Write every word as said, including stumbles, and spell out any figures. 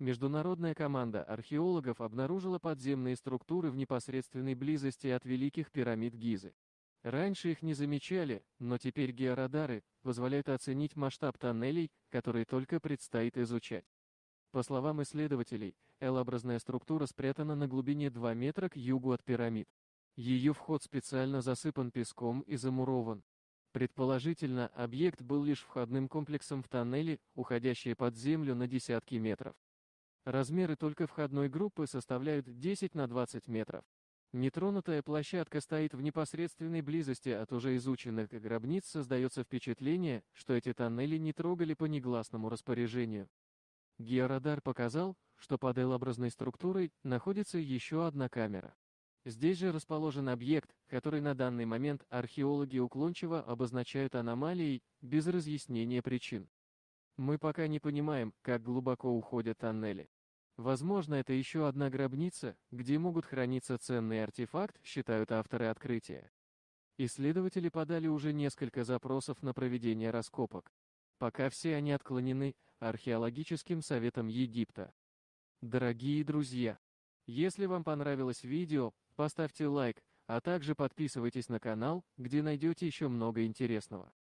Международная команда археологов обнаружила подземные структуры в непосредственной близости от Великих пирамид Гизы. Раньше их не замечали, но теперь георадары позволяют оценить масштаб тоннелей, которые только предстоит изучать. По словам исследователей, L-образная структура спрятана на глубине два метра к югу от пирамид. Ее вход специально засыпан песком и замурован. Предположительно, объект был лишь входным комплексом в тоннели, уходящие под землю на десятки метров. Размеры только входной группы составляют десять на двадцать метров. Нетронутая площадка стоит в непосредственной близости от уже изученных гробниц, создается впечатление, что эти тоннели не трогали по негласному распоряжению. Георадар показал, что под L-образной структурой находится еще одна камера. Здесь же расположен объект, который на данный момент археологи уклончиво обозначают аномалией, без разъяснения причин. Мы пока не понимаем, как глубоко уходят тоннели. Возможно, это еще одна гробница, где могут храниться ценный артефакт, считают авторы открытия. Исследователи подали уже несколько запросов на проведение раскопок. Пока все они отклонены археологическим советом Египта. Дорогие друзья, если вам понравилось видео, поставьте лайк, а также подписывайтесь на канал, где найдете еще много интересного.